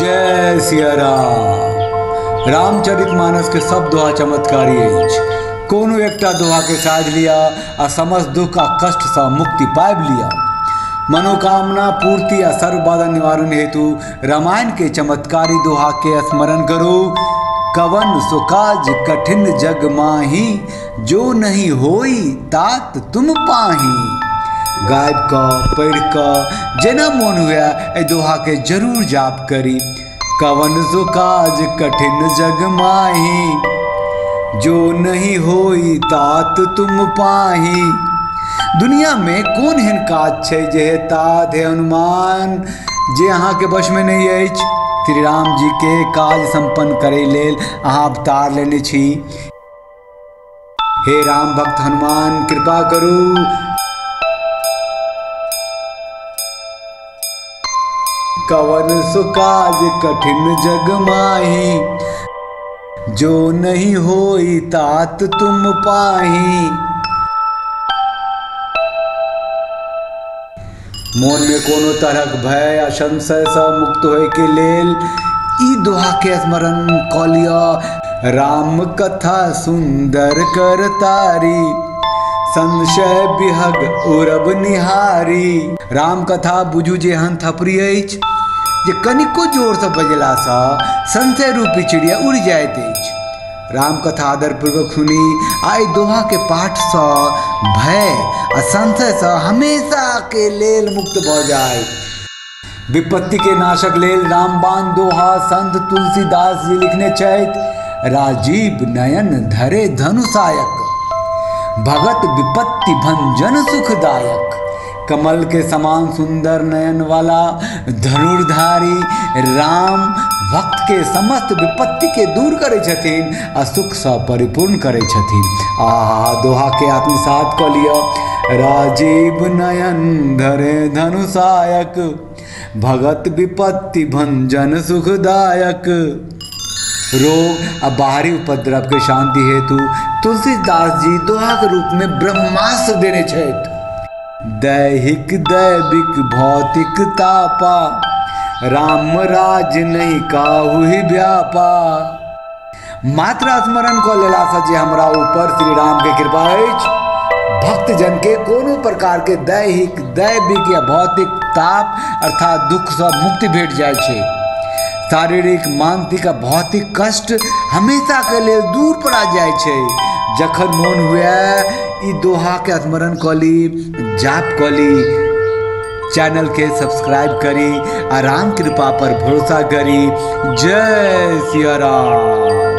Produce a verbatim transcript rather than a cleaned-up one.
जय सिया राम। रामचरितमानस के सब दोहा चमत्कारी अछि। कोनो एकटा दोहा के साध लिया आ समस्त दुख आ कष्ट से मुक्ति पाबि लिया। मनोकामना पूर्ति आ सर्व बाधा निवारण हेतु रामायण के चमत्कारी दोहा के स्मरण करो। कवन सो काज कठिन जग माही, जो नहीं होई तात तुम पाही। गायब का पढ़ का जेना मोन हुआ ए दोहा के जरूर जाप करी। कवन सो काज कठिन जग माही, जो नहीं होई तात तुम पाही। दुनिया में कौन एहन काज छै जे तात हे हनुमान जे अहाँ के वश में नहीं अछि। श्री राम जी के काज संपन्न करे लेल अहाँ अवतार लेने छी। हे राम भक्त हनुमान कृपा करू। कवन सो काज कठिन जग माही, जो नहीं होई तात तुम पाही। मोन में कोनो तरहक भय आ संशय से मुक्त होय के लेल ई दोहा के स्मरण क लिया। राम कथा सुंदर कर तारी, संशय बिहग उरब निहारी। राम कथा बुझू जे हन थपरी अछि जे कनिको जोर से बजला सा संशय रूपी चिड़िया उड़ जाइत अछि। राम कथा आदर पूर्वक सुनी आई दोहा के पाठ से भय आ संशय से हमेशा के लेल मुक्त भ जाय। विपत्ति के नाशक लेल रामबाण दोहा संत तुलसीदास जी लिखने छथि। राजीव नयन धरे धनुषायक, भगत विपत्ति भंजन सुखदायक। कमल के समान सुंदर नयन वाला धनुर्धारी राम भक्त के समस्त विपत्ति के दूर करे छथिन आ सुख से परिपूर्ण करे छथिन। आ दोहा के आत्मसात क लिया। राजीव नयन धरे धनुषायक, भगत विपत्ति भंजन सुखदायक। रोग आ बाहरी उपद्रव के शांति हेतु तुलसीदास जी दोहा के रूप में ब्रह्मास्त्र देने छथि। दैहिक दैविक भौतिक तापा, राम राज नहीं काहू ही व्यापा। मात्र स्मरण को लेला से जे हमरा ऊपर श्री राम के कृपा अछि। भक्त जन के कोनो प्रकार के दैहिक दैविक या भौतिक ताप अर्थात दुख से मुक्ति भेट जाय छै। शारीरिक मानसिक आ भौतिक कष्ट हमेशा के लिए दूर पड़ा जाय छै। जखन मोन हुए ई दोहा के स्मरण कली, जाप कली, चैनल के सब्सक्राइब करी आ राम कृपा पर भरोसा करी। जय सिया राम।